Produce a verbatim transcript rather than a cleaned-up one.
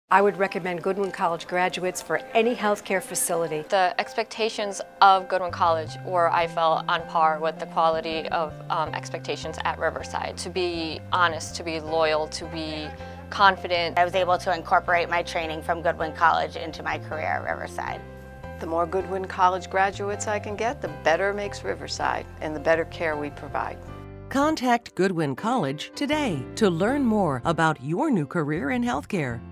I would recommend Goodwin College graduates for any healthcare facility. The expectations of Goodwin College were, I felt, on par with the quality of um, expectations at Riverside. To be honest, to be loyal, to be confident. I was able to incorporate my training from Goodwin College into my career at Riverside. The more Goodwin College graduates I can get, the better makes Riverside and the better care we provide. Contact Goodwin College today to learn more about your new career in healthcare.